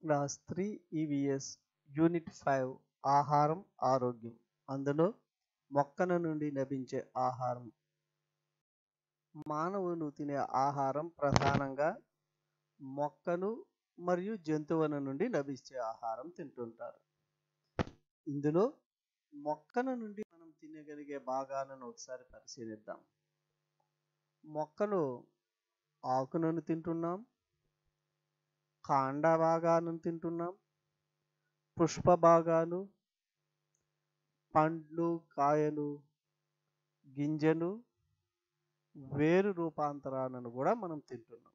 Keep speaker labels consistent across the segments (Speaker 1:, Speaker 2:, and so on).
Speaker 1: Class 3 EVS unit 5 ఆహారం ఆరోగ్యం. అందులో మొక్కల నుండి లభించే ఆహారం. మానవులు తినే ఆహారం ప్రధానంగా మొక్కలు మరియు జంతువుల నుండి లభించే ఆహారం తింటుంటారు. ఇందులో మొక్కల నుండి మనం తినగలిగే భాగాలను ఒకసారి పరిశీలిద్దాం. మొక్కలు ఆకులను తింటున్నాం, కాండ భాగాలను తింటున్నాం, పుష్ప భాగాలు, పండ్లు, కాయలు, గింజలు, వేరు రూపాంతరాలను కూడా మనం తింటున్నాం.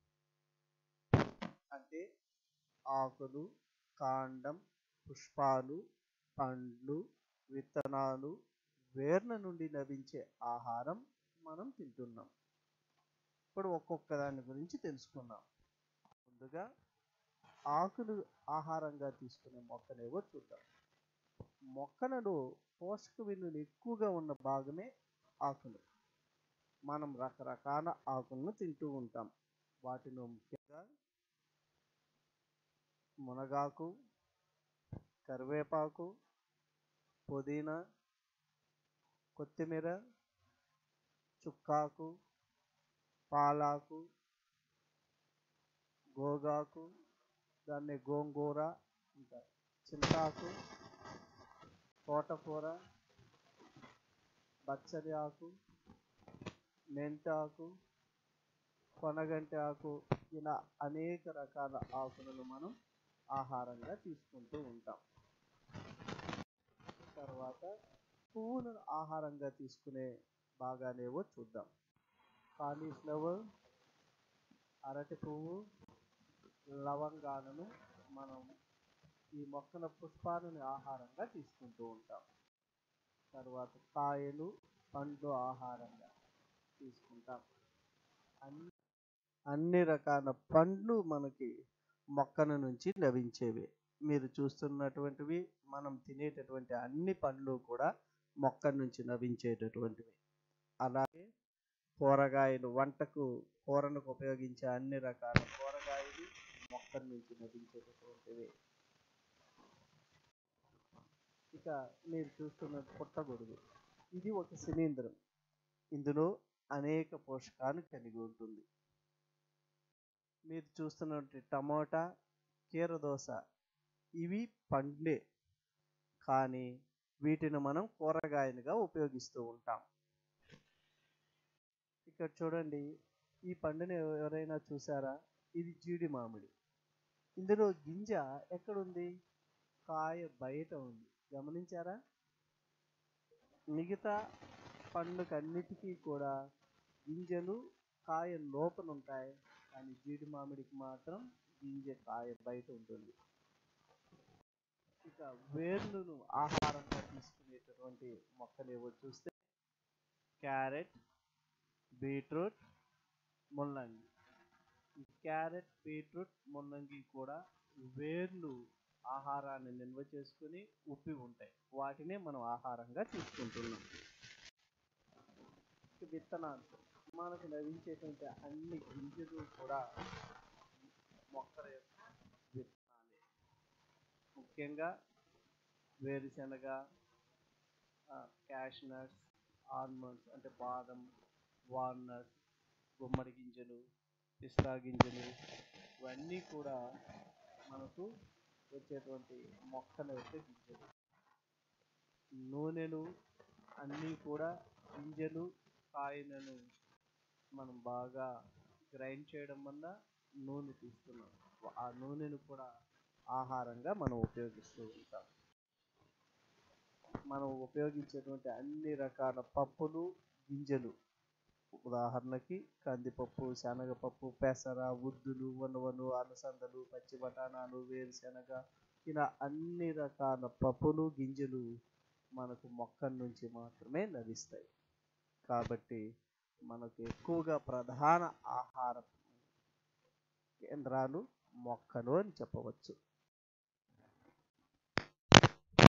Speaker 1: అంటే ఆకులు, కాండం, పుష్పాలు, పండ్లు, విత్తనాలు, వేర్ల నుండి లభించే ఆహారం మనం తింటున్నాం. ఇప్పుడు ఒక్కొక్క దాని గురించి తెలుసుకుందాం. ముందుగా ఆకులు ఆహారంగా తీసుకునే మొక్కలేవో చూద్దాం. మొక్కలలో పోషక విలువలు ఎక్కువగా ఉన్న భాగమే ఆకులు. మనం రకరకాల ఆకులను తింటూ ఉంటాం. వాటిలో ముఖ్యంగా మునగాకు, కరివేపాకు, పుదీనా, కొత్తిమీర, చుక్కాకు, పాలాకు, గోగాకు, దాన్ని గోంగూర అంటారు, చింతాకు, తోటకూర, బచ్చలి ఆకు, మెంతాకు, కొనగంటి ఆకు, ఇలా అనేక రకాల ఆకులను మనం ఆహారంగా తీసుకుంటూ ఉంటాం. తర్వాత పువ్వులను ఆహారంగా తీసుకునే భాగాలేవో చూద్దాం. కాలీఫ్లవర్, అరటి పువ్వు, లవంగాలను మనం ఈ మొక్కల పుష్పాలను ఆహారంగా తీసుకుంటూ ఉంటాం. తర్వాత కాయలు, పండ్లు ఆహారంగా తీసుకుంటాం. అన్ని రకాల పండ్లు మనకి మొక్కల నుంచి లభించేవి. మీరు చూస్తున్నటువంటివి మనం తినేటటువంటి అన్ని పండ్లు కూడా మొక్క నుంచి లభించేటటువంటివి. అలాగే కూరగాయలు, కూరలకు ఉపయోగించే అన్ని రకాల కూరగాయలు మొక్కల నుంచి లభించేటటువంటివి. ఇక మీరు చూస్తున్న పుట్టగొడుగు, ఇది ఒక శిలీంధ్రం. ఇందులో అనేక పోషకాలు కలిగి ఉంటుంది. మీరు చూస్తున్నటువంటి టమోటా, కీరదోస, ఇవి పండ్లే, కానీ వీటిని మనం కూరగాయలుగా ఉపయోగిస్తూ ఉంటాం. ఇక్కడ చూడండి, ఈ పండుని ఎవరైనా చూసారా? ఇది జీడి మామిడి. ఇందులో గింజ ఎక్కడుంది? కాయ బయట ఉంది. గమనించారా? మిగతా పండ్లకన్నిటికీ కూడా గింజలు కాయ లోపల ఉంటాయి, కానీ జీడి మామిడికి మాత్రం గింజ కాయ బయట ఉంటుంది. ఇక వేర్లను ఆహారంగా తీసుకునేటటువంటి మొక్కలేవో చూస్తే క్యారెట్, బీట్రూట్, ముల్లంగి. ఈ క్యారెట్, బీట్రూట్, ముల్లంగి కూడా వేర్లు ఆహారాన్ని నిల్వ చేసుకుని ఉప్పి ఉంటాయి. వాటినే మనం ఆహారంగా తీసుకుంటున్నాం. విత్తనాలు, మనకు లభించేటువంటి అన్ని గింజలు కూడా మొక్కల యొక్క విత్తనాలే. ముఖ్యంగా వేరుశనగ, క్యాష్నట్స్, ఆల్మండ్స్ అంటే బాదం, వాల్నట్స్, గుమ్మడి గింజలు, పిస్తా గింజలు, ఇవన్నీ కూడా మనకు వచ్చేటువంటి మొక్కల యొక్క గింజలు. నూనెలు అన్నీ కూడా గింజలు, కాయలను మనం బాగా గ్రైండ్ చేయడం వల్ల నూనె తీస్తున్నాం. ఆ నూనెను కూడా ఆహారంగా మనం ఉపయోగిస్తూ ఉంటాం. మనం ఉపయోగించేటువంటి అన్ని రకాల పప్పులు, గింజలు, ఉదాహరణకి కందిపప్పు, శనగపప్పు, పెసర, ఉద్దులు, ఉలవలు, అలసందలు, పచ్చి బఠానాలు, వేరుశనగ, ఇలా అన్ని రకాల పప్పులు, గింజలు మనకు మొక్కల నుంచి మాత్రమే లభిస్తాయి. కాబట్టి మనకు ఎక్కువగా ప్రధాన ఆహార కేంద్రాలు మొక్కలు అని చెప్పవచ్చు.